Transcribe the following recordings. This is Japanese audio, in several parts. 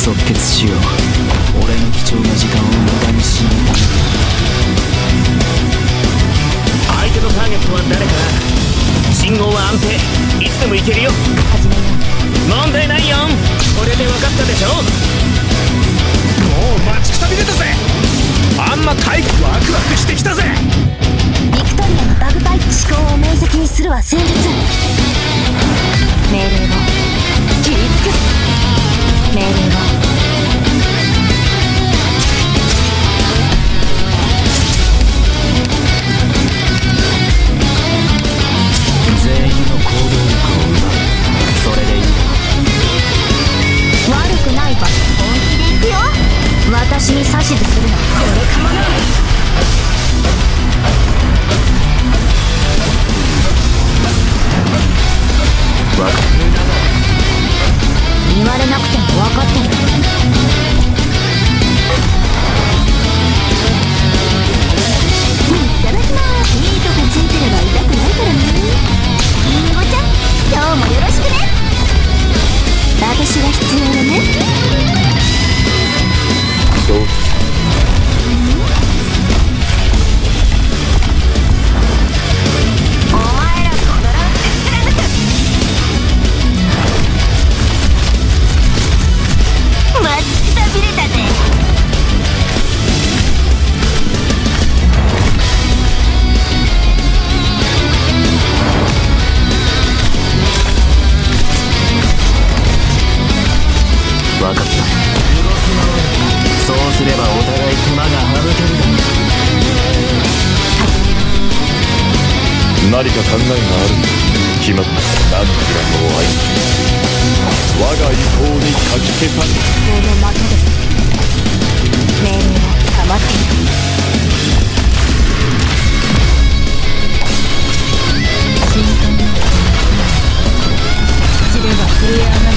即決しよう。俺の貴重な時間を無駄にしないために。 相手のターゲットは誰かな。信号は安定、いつでも行けるよ。 始めよう。 問題ないよ。これで分かったでしょ。もう待ちくたびれたぜ。あんま回復ワクワクしてきたぜ。 ビクトリアのバグパイプ思考を明晰にするは戦術。命令を切りつく。命令を全員の行動力を奪う。それでいい。 悪くないか。本気で行くよ。私に指図するな。これかもな。 分かる。 言われなくても分かってる。いただきます。いいとこついてれば痛くないからね。りんごちゃん、今日もよろしくね。私が必要だね。 そう。 お前らこのランス貫く。待ちくたびれたぜ。 分かった。そうすればお互い手間が省けるだろう。 何か考えがある。決まった。何キラの愛。我が意向にかき消され。 この的です。命令は黙っている。瞬間の知れば震え上がる。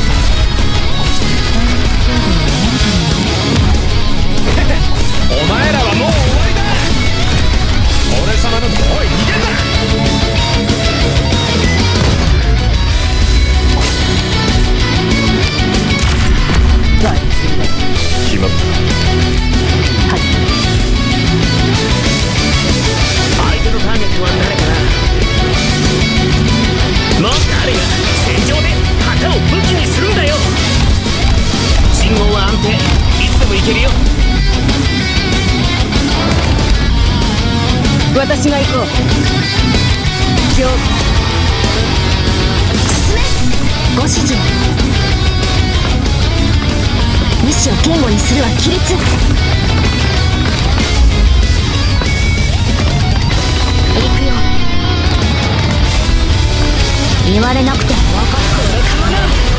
お前らはもう終わりだ。俺様のおい逃げんな。 決まった。 はい。 相手のターゲットは誰かな。もう誰が戦場で旗を武器にするんだよ。信号は安定、いつでも行けるよ。 私が行こう。上手。進め。ご指示。意志を言語にするは規律。行くよ。言われなくても分かってるかもな。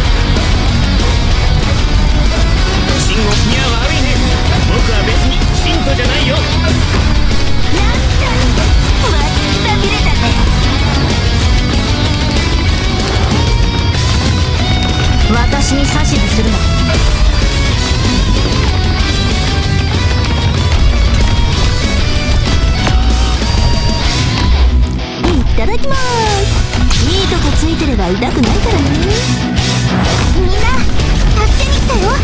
信号には悪いね。僕は別に信徒じゃないよ。 なんだ。待ちくたびれたぜ。私に指図するな。いただきます。いいとこついてれば痛くないからね。みんな助けに来たよ。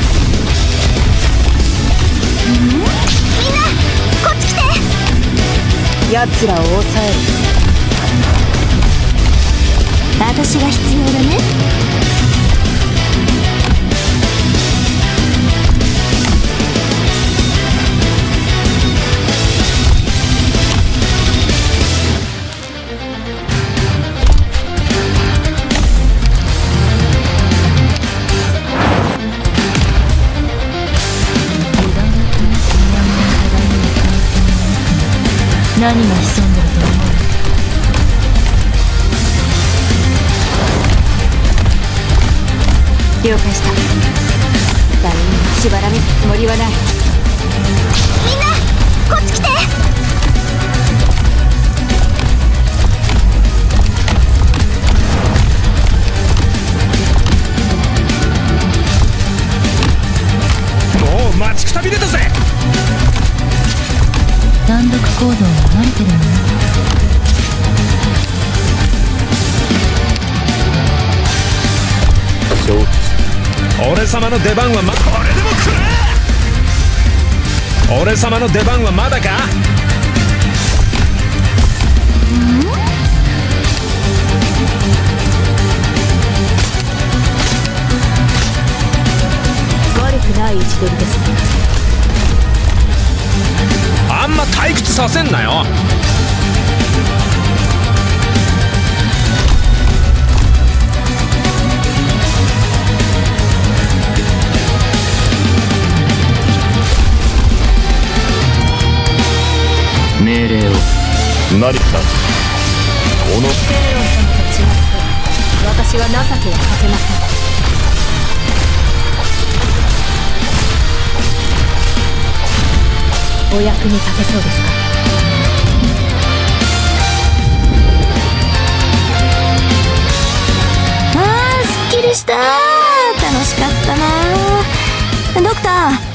みんなこっち来て。奴らを抑える。私が必要だね。何が潜んでると思う？了解した。誰にも縛られるつもりはない。みんなこっち来て。 もう待ちくたびれたぜ。 単独行動は慣れてるのね。 承知。 俺様の出番はこれでもくれ。俺様の出番はまだか。 悪くない位置取りです。 あんま退屈させんなよ。 命令を。 何かこのセイロン様と違って私は情けはかけません。お役に立てそうですか。すっきりした。楽しかったな。ドクター、